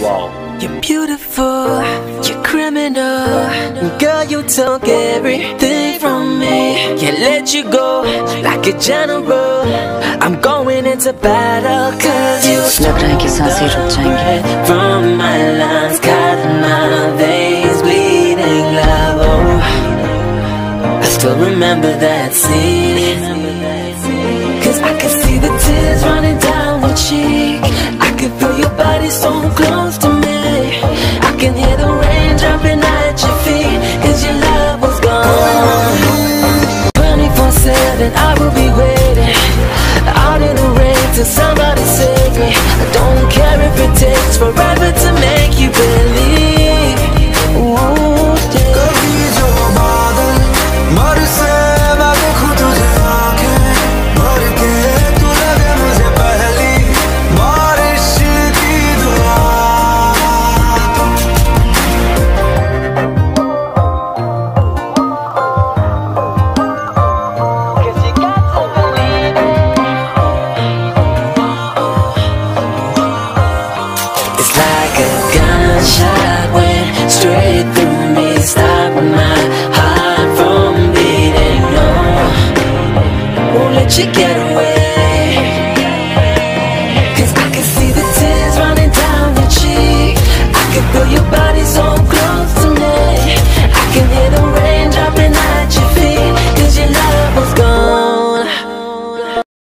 Wow. You're beautiful, you're criminal. Girl, you took everything from me. Can't let you go like a general. I'm going into battle cause you लग रहा है कि सांसें रुक जाएंगी. From my lungs, cut my veins, bleeding love. Oh, I still remember that scene. Cause I can see the tears running down your cheek. I can feel your body so close to me. I can hear the rain dropping at your feet. Cause your love was gone. 24/7 I will be waiting out in the rain till somebody save me. I don't care if it takes forever to make you believe. Ooh, yeah. कभी जो बादल बरसे मैं देखूं तुझे आंखें भर के, तू लगे मुझे पहली बारिश की दुआ. It's like a gunshot went straight through me, stopping my heart from beating. No, won't let you get